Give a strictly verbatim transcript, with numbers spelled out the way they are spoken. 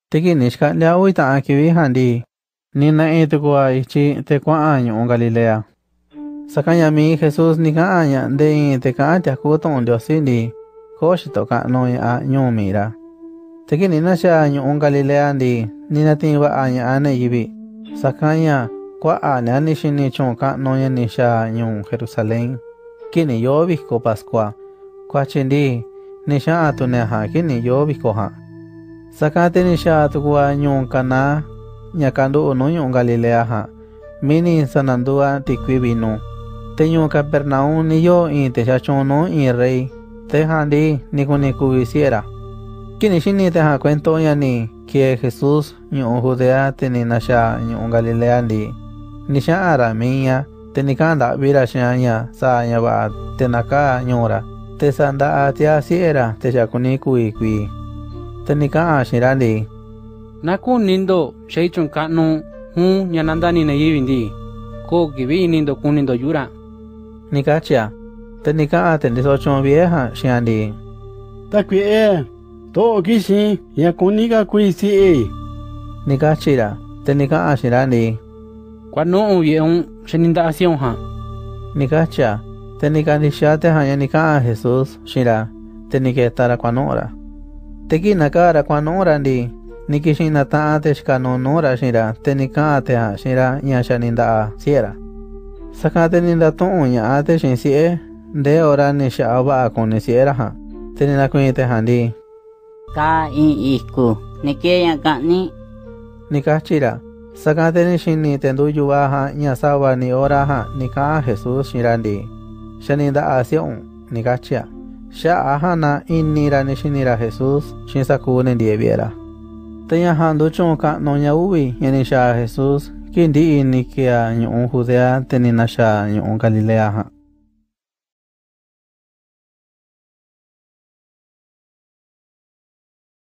Tiki nishka lea uita akivi handi. Nina itukua ichi te kwa año Galilea. Sakanya mi Jesús nika aña de te ka te kuton diosindi. Koshito ka no a ño mira. Tiki nina sha año Galilea ndi nina tinwa aña ane yibi. Sakanya kwa aña nishini chonka no ya nisha año Jerusalén. Kini yo bisko Pascua. Kwa chindi nisha atuneha kini yo bisko ha. Sakate nisha atukua ño kana. Ñakandu unu ño Galilea ha. Mini sanandua tikwi vino. Teño Capernaum ni yo in te chachono in rey. Te handi ni kuni kubisiera. Kini shini te ha cuento ya ni que Jesús ño Judea teni nasha ño Galilea ndi. Nisha aramia tenikanda vira shanya sa nya ba tenaka ñora. Te sanda atia siera te chakuni kui kui. Tenika ashirandi. Naku nindo sheichon kanu hu nyanandani na yivindi. Ko gibi nindo kunindo yura. Nikachia. Tenika atendiso chon vieja shiandi. Takwi e. To kishi ya kunika kuisi e. Nikachira. Tenika ashirandi. Kwano uye un sheninda asion ha. Nikachia. Tenika nishate hanya nika Jesús shira. Tenike tara kwanora. Teki nakara kwanora ndi. Nikishina taate shkano nora shira. Tenika ate ha shira nyasha ninda siera. Sakate ninda to unya ate shinsi e. De ora nisha aba kone siera ha. Tenina kuite handi. Ka in isku. Nike ya kani. Nikachira. Sakate nishini tendu yuwa ha nyasawa ni ora ha. Nika Jesús shirandi. Shaninda asion. Nikachia. Sha ahana innira nishinira Jesús. Shinsaku nindieviera. Tenya handu chonka noña uwi yanisha Jesús. Kindi inikia ño Judea tenina sha ño Galilea ha.